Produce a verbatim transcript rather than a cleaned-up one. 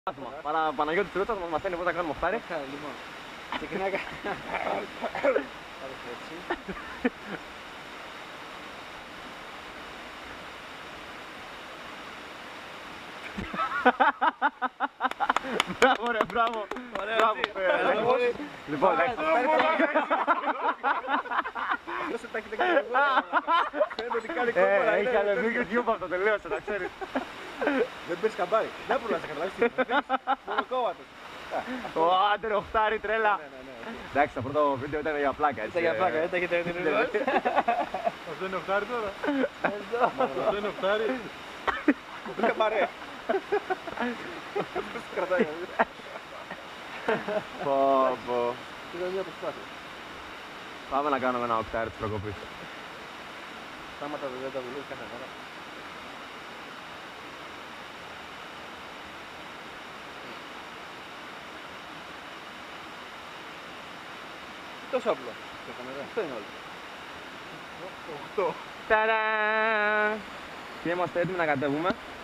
Παρα Παναγιώτη Τσουρούτσας μας μαθαίνει πώς να κάνουμε οχτάρι. Λοιπόν, ξεκινάει έτσι. Μπράβο ρε, μπράβο. Μπράβο. Λοιπόν, εντάξει. Δώσε τα κοιτά και φαίνεται ότι κάνει κόμμα. Έχει αλευθεί YouTube αυτό, τελείωσε, να ξέρεις. Δεν παίρνεις καμπάρι. Δεν μπορείς να σε καταλάβεις τι είναι. Μόνο κόμματος. Ω, άντε οχτάρι, τρέλα. Εντάξει, το πρώτο βίντεο ήταν για πλάκα, έτσι. Ήταν για πλάκα, δεν τα έχετε δει. Αυτό είναι οχτάρι τώρα. Αυτό είναι οχτάρι. Είναι παρέα. Πώς κρατάει. Πω, πω. Ήταν μια προσπάθεια. Πάμε να κάνουμε ένα οχτάρι της προκοπής. Στάματα δεν τα δουλεύει κάθε μέρα. Τόσο απλό. Αυτό είναι όλο. Οχτώ. Ταραν! Και είμαστε έτοιμοι να κατέβουμε.